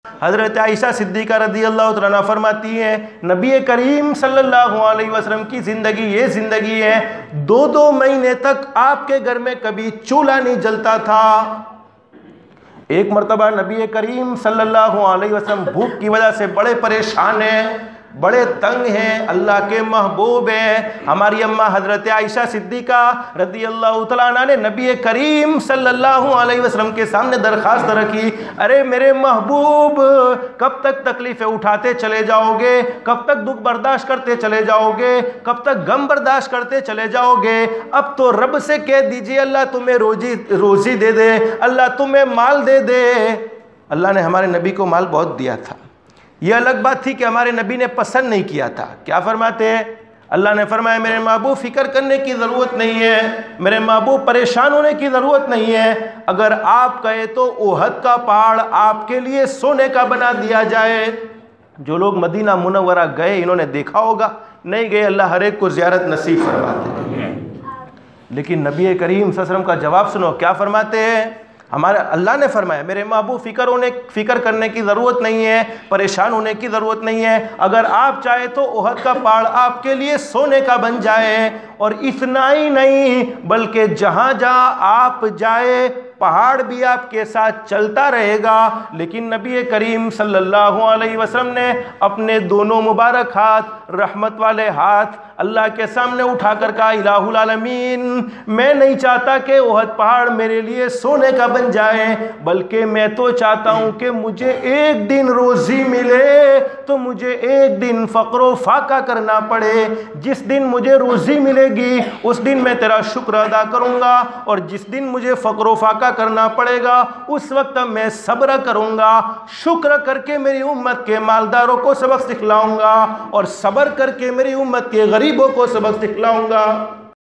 हज़रत आयशा सिद्दीक़ा रज़ियल्लाहु तआला अन्हा फरमाती हैं, नबी करीम सल्लल्लाहु अलैहि वसल्लम की ज़िंदगी ये ज़िंदगी है, 2-2 महीने तक आपके घर में कभी चूल्हा नहीं जलता था। एक मरतबा नबी करीम सल्लल्लाहु अलैहि वसल्लम भूख की वजह से बड़े परेशान हैं, बड़े तंग हैं, अल्लाह के महबूब हैं। हमारी अम्मा हज़रत आयशा सिद्दीक़ा रज़ियल्लाहु तआला अन्हा ने नबी करीम सल्लल्लाहु अलैहि वसल्लम के सामने दरख्वास्त रखी, अरे मेरे महबूब, कब तक तकलीफ़ें उठाते चले जाओगे, कब तक दुख बर्दाश्त करते चले जाओगे, कब तक गम बर्दाश्त करते चले जाओगे। अब तो रब से कह दीजिए अल्लाह तुम्हें रोज़ी दे दे, अल्लाह तुम्हें माल दे दे। अल्लाह ने हमारे नबी को माल बहुत दिया था। ये अलग बात थी कि हमारे नबी ने पसंद नहीं किया था। क्या फरमाते हैं? अल्लाह ने फरमाया, मेरे महबूब फिक्र करने की ज़रूरत नहीं है, मेरे महबूब परेशान होने की ज़रूरत नहीं है। अगर आप कहे तो ओहद का पहाड़ आपके लिए सोने का बना दिया जाए। जो लोग मदीना मुनव्वरा गए इन्होंने देखा होगा, नहीं गए अल्लाह हर एक को ज़ियारत नसीब फरमाते हैं। लेकिन नबी करीम सल्लल्लाहु अलैहि वसल्लम का जवाब सुनो, क्या फरमाते हैं? हमारे अल्लाह ने फरमाया, मेरे महबूब फिक्र करने की ज़रूरत नहीं है, परेशान होने की ज़रूरत नहीं है। अगर आप चाहे तो ओहद का पहाड़ आपके लिए सोने का बन जाए। और इतना ही नहीं, बल्कि जहाँ जहाँ आप जाए पहाड़ भी आपके साथ चलता रहेगा। लेकिन नबी करीम सल्लल्लाहु अलैहि वसल्लम ने अपने दोनों मुबारक हाथ, रहमत वाले हाथ अल्लाह के सामने उठाकर कहा, इलाहुल आलमीन, मैं नहीं चाहता कि ओहद पहाड़ मेरे लिए सोने का बन जाए, बल्कि मैं तो चाहता हूँ कि मुझे एक दिन रोज़ी मिले तो मुझे एक दिन फ़क्र फाका करना पड़े। जिस दिन मुझे रोज़ी मिलेगी उस दिन मैं तेरा शुक्र अदा करूँगा, और जिस दिन मुझे फ़क्र फाका करना पड़ेगा उस वक्त मैं सब्र करूँगा। शुक्र करके मेरी उम्मत के मालदारों को सबक सिखलाऊँगा, और सब्र करके मेरी उम्मत के गरीबों को सबक सिखलाऊँगा।